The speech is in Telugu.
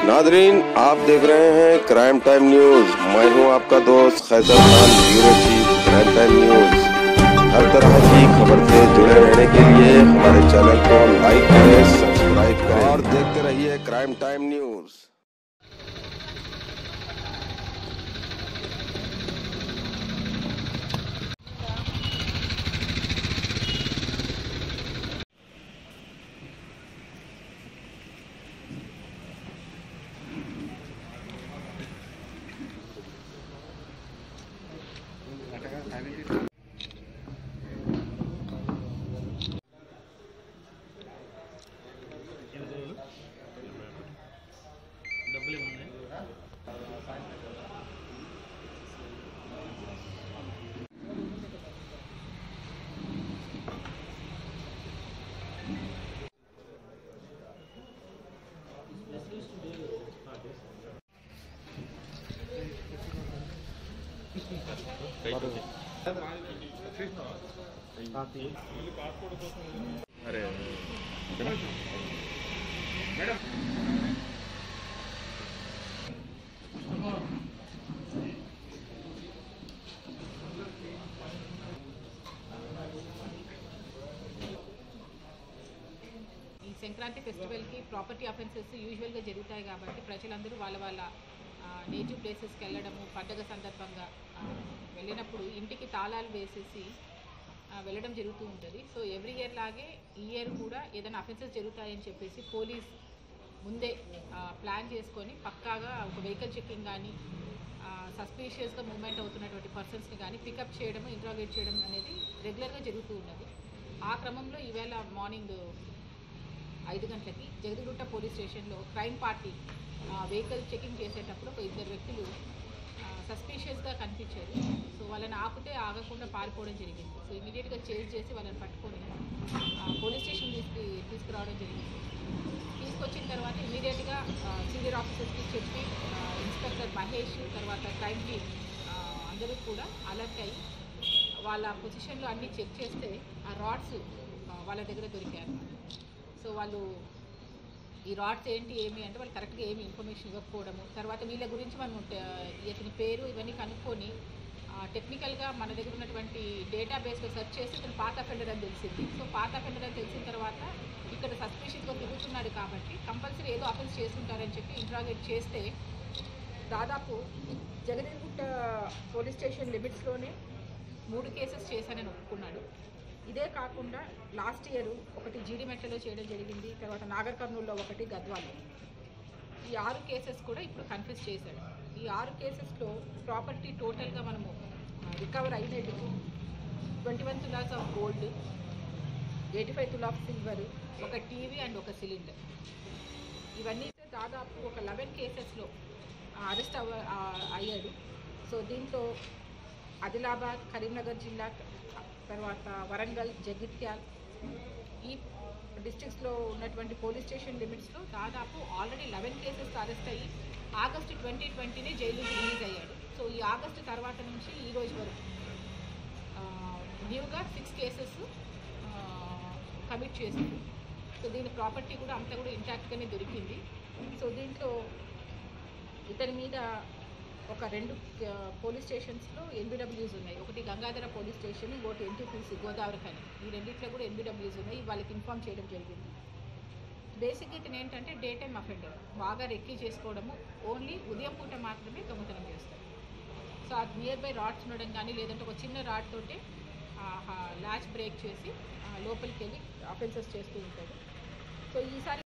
नादरीन, आप देख रहे हैं क्राइम टाइम न्यूज। मैं हूं आपका दोस्त Khaisar Khan, bureau chief crime time news. हर तरह की खबर से जुड़े रहने के लिए हमारे चैनल को लाइक करें, सब्सक्राइब करें और देखते रहिए क्राइम टाइम न्यूज। अरे ఈ సంక్రాంతి ఫెస్టివల్కి ప్రాపర్టీ అఫెన్సెస్ యూజువల్గా జరుగుతాయి కాబట్టి ప్రజలందరూ వాళ్ళ నేటివ్ ప్లేసెస్కి వెళ్ళడము, పండుగ సందర్భంగా వెళ్ళినప్పుడు ఇంటికి తాళాలు వేసేసి వెళ్ళడం జరుగుతూ ఉంటుంది. సో ఎవ్రీ ఇయర్ లాగే ఈ ఇయర్ కూడా ఏదైనా అఫెన్సెస్ జరుగుతాయని చెప్పేసి పోలీస్ ముందే ప్లాన్ చేసుకొని పక్కాగా ఒక వెహికల్ చెకింగ్ కానీ సస్పీషియస్గా మూవ్మెంట్ అవుతున్నటువంటి పర్సన్స్ని కానీ పికప్ చేయడం, ఇంట్రాగేట్ చేయడం అనేది రెగ్యులర్గా జరుగుతూ ఉన్నది. ఆ క్రమంలో ఈవేళ మార్నింగ్ 5 గంటలకి జగదిగుట్ట పోలీస్ స్టేషన్లో క్రైమ్ పార్టీ వెహికల్ చెకింగ్ చేసేటప్పుడు ఒక 2 వ్యక్తులు సస్పీషియస్గా కనిపించారు. సో వాళ్ళని ఆపితే ఆగకుండా పారిపోవడం జరిగింది. సో ఇమీడియట్గా చేజ్ చేసి వాళ్ళని పట్టుకొని పోలీస్ స్టేషన్ తీసుకురావడం జరిగింది. తీసుకొచ్చిన తర్వాత ఇమీడియట్గా సీనియర్ ఆఫీసర్స్కి చెప్పి ఇన్స్పెక్టర్ మహేష్, తర్వాత క్రైమ్ టీమ్ అందరూ కూడా అలర్ట్ అయ్యి వాళ్ళ పొజిషన్లో అన్నీ చెక్ చేస్తే ఆ రాడ్స్ వాళ్ళ దగ్గర దొరికారు. సో వాళ్ళు ఈ రాడ్స్ ఏమి అంటే వాళ్ళు కరెక్ట్గా ఏమి ఇన్ఫర్మేషన్ ఇవ్వకపోవడము, తర్వాత వీళ్ళ గురించి మనం ఇతని పేరు ఇవన్నీ కనుక్కొని టెక్నికల్గా మన దగ్గర ఉన్నటువంటి డేటాబేస్లో సెర్చ్ చేసి ఇతను పాత అఫెండర్ అని తెలిసింది. సో పాత అఫెండర్ అని తెలిసిన తర్వాత ఇక్కడ సస్పిషియస్గా తిరుగుతున్నాడు కాబట్టి కంపల్సరీ ఏదో అఫెన్స్ చేస్తుంటారని చెప్పి ఇంట్రాగేట్ చేస్తే దాదాపు జగదేగుట్ట పోలీస్ స్టేషన్ లిమిట్స్లోనే 3 కేసెస్ చేశానని ఒప్పుకున్నాడు. ఇదే కాకుండా లాస్ట్ ఇయర్ ఒకటి జీడిమెట్లలో చేయడం జరిగింది, తర్వాత నాగర్ కర్నూలులో ఒకటి, గద్వాలో. ఈ 6 కేసెస్ కూడా ఇప్పుడు కన్ఫ్యూజ్ చేశాడు. ఈ 6 కేసెస్లో ప్రాపర్టీ టోటల్గా మనము రికవర్ అయినట్టు 21 tolas of gold, 85 tolas of silver, ఒక టీవీ అండ్ ఒక సిలిండర్. ఇవన్నీ దాదాపు ఒక 11 కేసెస్లో అరెస్ట్ అయ్యాడు. సో దీంట్లో ఆదిలాబాద్, కరీంనగర్ జిల్లా, తర్వాత వరంగల్, జగిత్యాల్ ఈ డిస్ట్రిక్ట్స్లో ఉన్నటువంటి పోలీస్ స్టేషన్ లిమిట్స్లో దాదాపు ఆల్రెడీ 11 కేసెస్ అరెస్ట్ అయ్యి ఆగస్టు 2020 జైలు రిలీజ్ అయ్యాడు. సో ఈ ఆగస్టు తర్వాత నుంచి ఈ రోజు వరకు న్యూగా 6 కేసెస్ కమిట్ చేసింది. సో దీని ప్రాపర్టీ కూడా అంతా కూడా ఇంటాక్ట్గానే దొరికింది. సో దీంట్లో ఇతని మీద ఒక 2 పోలీస్ స్టేషన్స్లో ఎన్బిడబ్ల్యూస్ ఉన్నాయి. ఒకటి గంగాధర పోలీస్ స్టేషన్, ఇంకోటి ఎన్టీపీసీ గోదావరి ఖని. ఈ రెండిట్లో కూడా ఎన్బిడబ్ల్యూస్ ఉన్నాయి. వాళ్ళకి ఇన్ఫార్మ్ చేయడం జరిగింది. బేసిక్గా ఇతను ఏంటంటే డే టైమ్ అఫెండర్, బాగా రెక్కీ చేసుకోవడము, ఓన్లీ ఉదయం పూట మాత్రమే దొంగతనం చేస్తారు. సో ఆ నియర్ బై రాడ్స్ ఉండడం కానీ లేదంటే ఒక చిన్న రాడ్ తోటి లాచ్ బ్రేక్ చేసి లోపలికి వెళ్ళి అఫెన్సెస్ చేస్తూ ఉంటాడు. సో ఈసారి